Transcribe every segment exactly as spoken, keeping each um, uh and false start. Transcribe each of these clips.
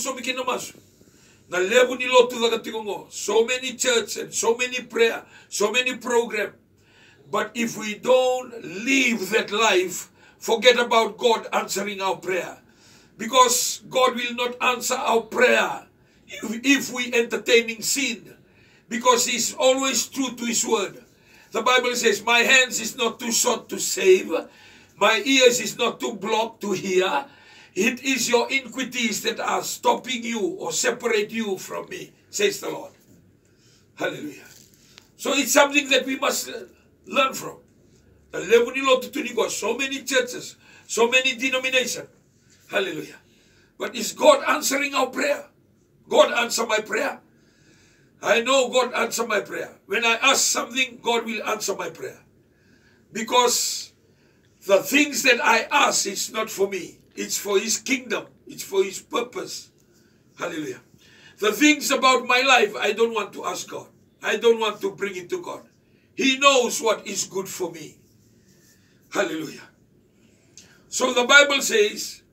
so bikin na masu. Na level ni lotu daga tigongo. So many church and so many prayer, so many program. But if we don't live that life, forget about God answering our prayer. Because God will not answer our prayer if, if we entertaining sin. Because He's always true to His word. The Bible says, my hands is not too short to save. My ears is not too blocked to hear. It is your iniquities that are stopping you or separate you from me, says the Lord. Hallelujah. So it's something that we must learn from. So many churches, so many denominations. Hallelujah. But is God answering our prayer? God answer my prayer. I know God answer my prayer. When I ask something, God will answer my prayer. Because the things that I ask is not for me. It's for His kingdom. It's for His purpose. Hallelujah. The things about my life, I don't want to ask God. I don't want to bring it to God. He knows what is good for me. Hallelujah. So the Bible says,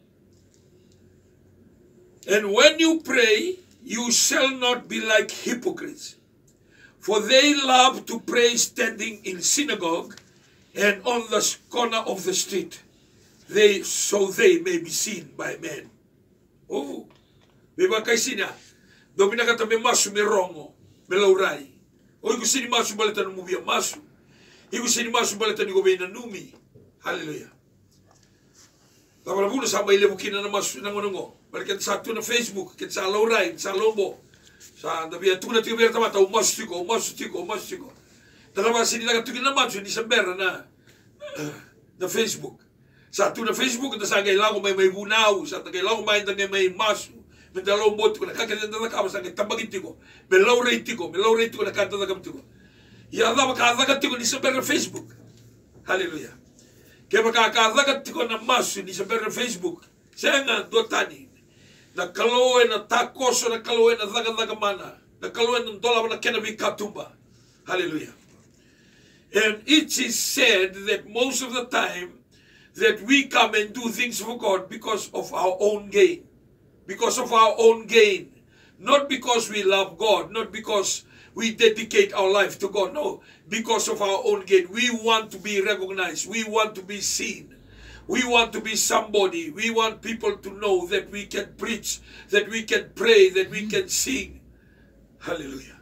and when you pray, you shall not be like hypocrites, for they love to pray standing in synagogue and on the corner of the street, they so they may be seen by men. Oh, beba kaisina, domina kata me masu me rongo, me laurai. O iku sini masu baleta no mubia masu, iku sini masu baleta ni gobe na numi. Hallelujah. Tapos na sa may lebukina na masu na ngonongo. Balikan sa tu na Facebook, kin sa laurai, sa lombo. Sa dabi tu na tiyo berta mata umasu tiko, umasu tiko, umasu tiko. Tapos sini na katukin na masu ni sambera na na Facebook. Sa tu na Facebook na sa kailangan may may bunaw, sa kailangan may na may masu. Mendalo mo tiko na kakita na kama sa tabagin tiko. Me laurai tiko, me laurai tiko na kanta na kam tiko. Ya da makadagat tiko ni sambera Facebook. Hallelujah. Kaya makakadagat tiko na masu ni sambera Facebook. Saya nga dotani. Na kaloe na takoso na kaloe na daga-daga mana. Na kaloe na dola na kenabi katumba. Hallelujah. And it is said that most of the time that we come and do things for God because of our own gain. Because of our own gain. Not because we love God. Not because we dedicate our life to God. No. Because of our own gain. We want to be recognized. We want to be seen. We want to be somebody. We want people to know that we can preach, that we can pray, that we can sing. Hallelujah.